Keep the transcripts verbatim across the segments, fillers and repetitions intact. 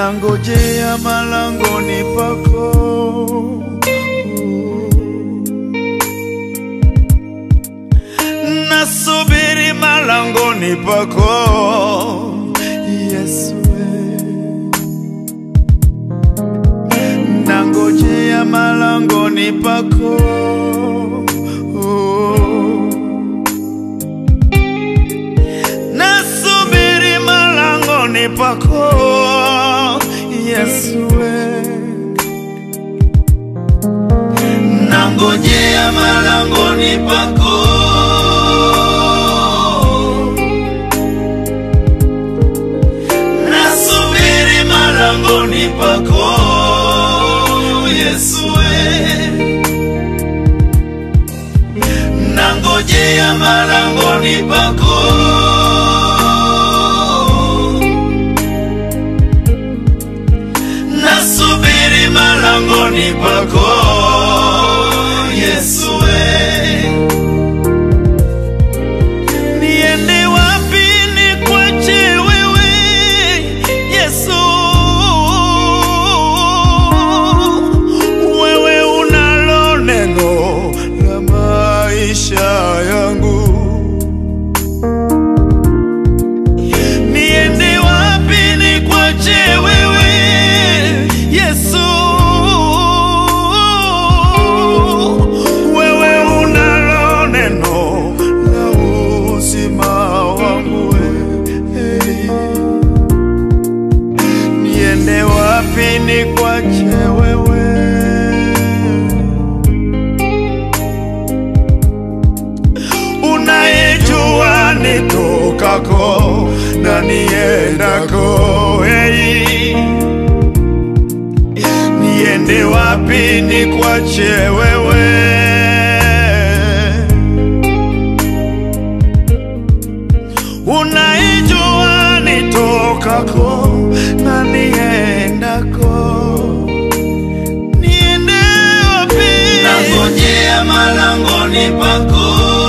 nangojea malangoni pako, nasubiri malangoni pako, Yesu. Nangojea malangoni pako, nasubiri malangoni pako, Yesu. Nangojea malangoni pako, nasubiri malangoni pako, Yesu. Nangojea malangoni pako, nasubiri malangoni pako, Yesu. Niende wapi nikwache wewe, Yesu? Wewe unalo neno la maisha yangu. Niende wapi nikwache wewe, Yesu? Wewe unalo neno la uzima wangu. Hey. Niende wapi nikwache wewe? Unayejua nitokako na niendako. Hey. Niende wapi nikwache wewe? Unayejua nitokako na niendako. Niende wapi? Nangojea malangoni pako,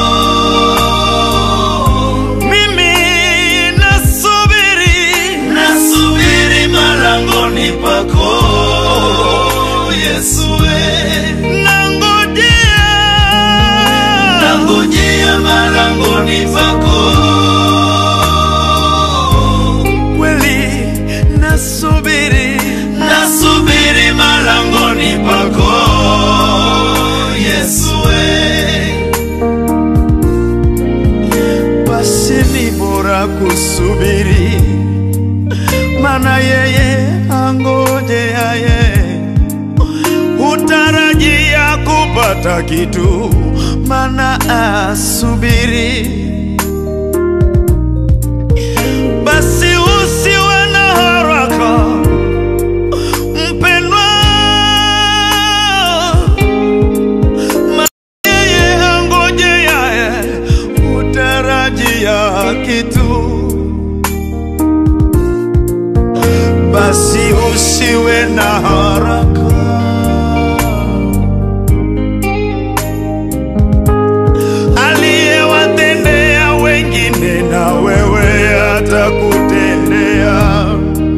mimi nasubiri, nasubiri malangoni pako, Yesu. Nangojea, nangojea malangoni pako, kweli nasubiri, nasubiri malangoni pako, Yesu. Basi ni bora kusubiri, mana yeye angojeaye utarajia kupata kitu, mana asubiri. Basi usiwe na haraka mpendwa, mana yeye angojeaye utarajia kitu. Basi usiwe na haraka, aliyewatendea wengine na wewe atakutendea.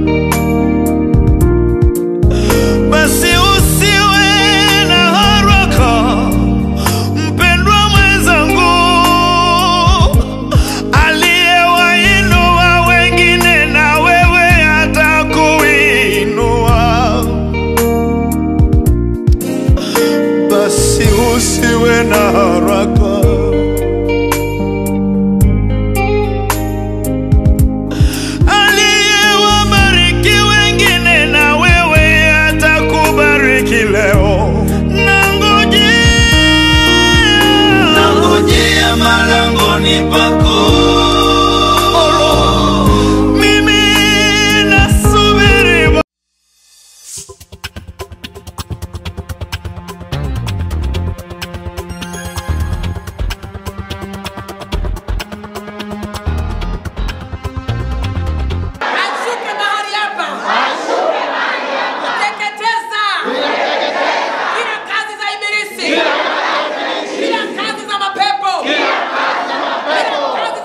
Basi usiwe na haraka mpendwa mwenzangu, aliyewainua wengine na wewe atakuinua. Basi usiwe na haraka, aliyewabariki wengine na wewe atakubariki leo. Nangojea, nangojea malangoni pako, mimi nasubiri. Kila kazi za mapepo, kila kazi za mapepo,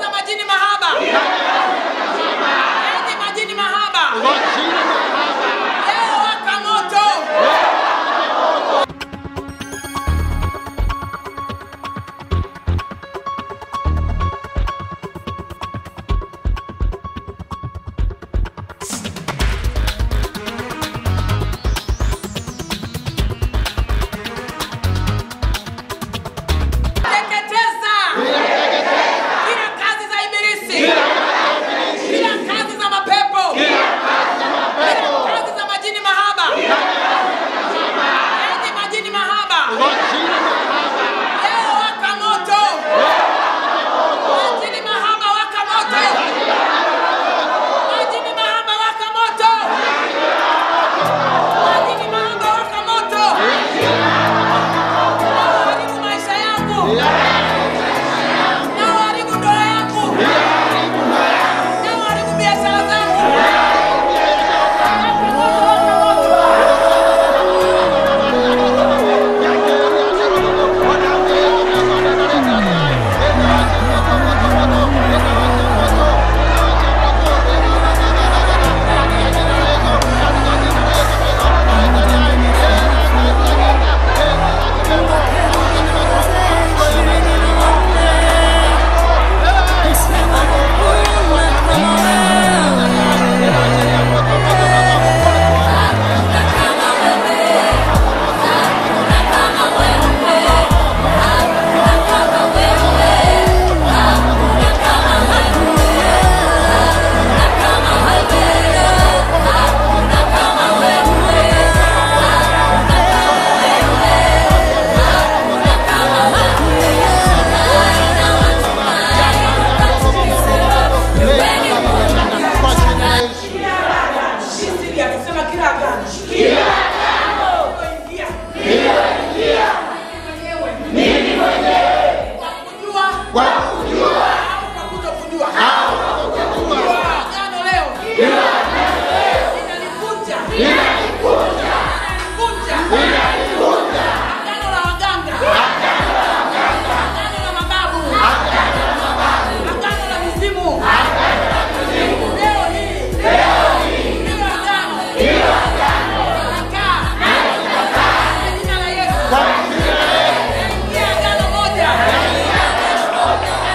kwa kujua au kwa kutokujua au kwa kutokujua. Agano leo ninalivunja, ninalivunja, ninalivunja agano la waganga, agano la mababu, agano la mizimu. Leo hii hilo agano ninakaa kwa jina la Yesu. Ingia agano moja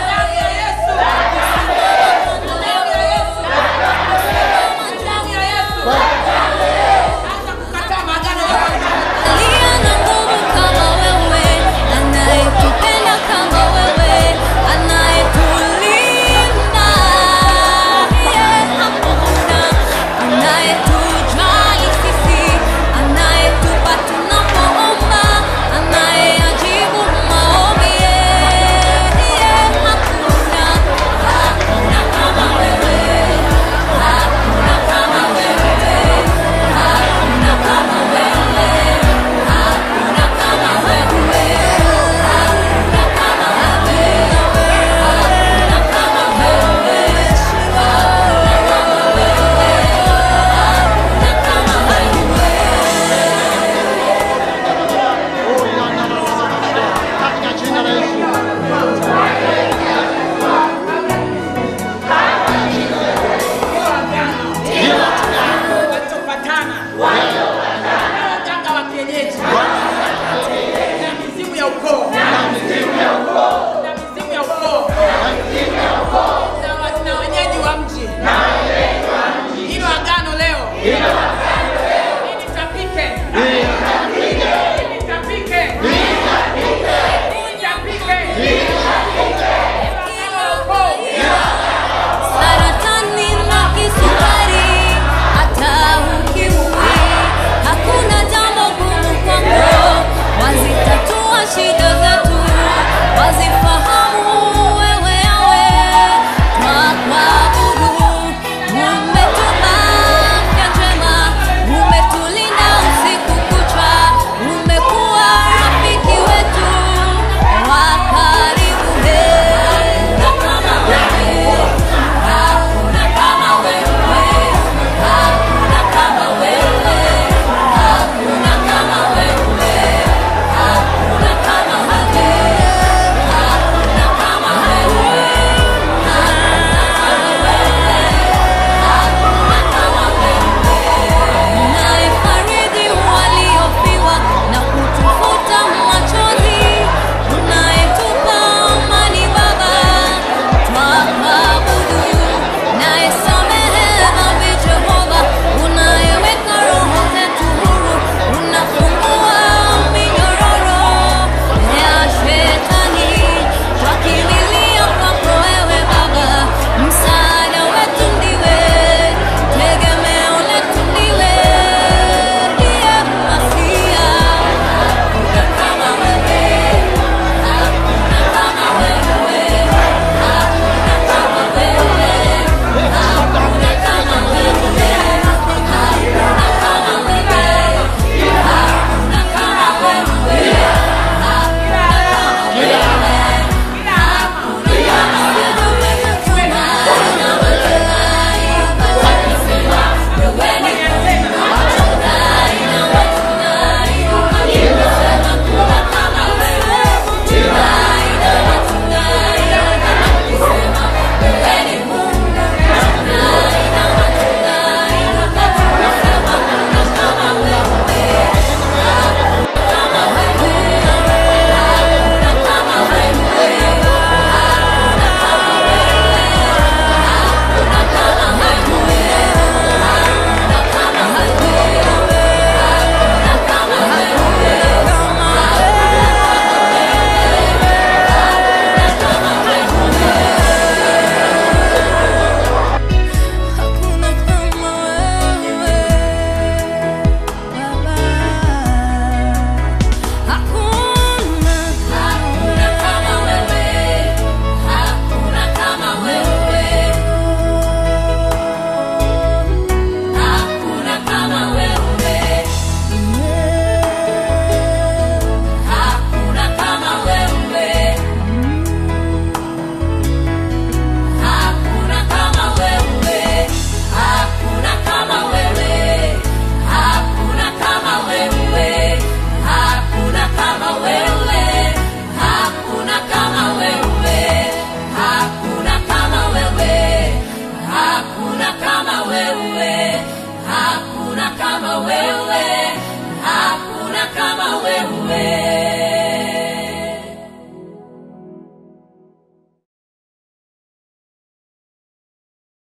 kama wewe, hakuna kama wewe.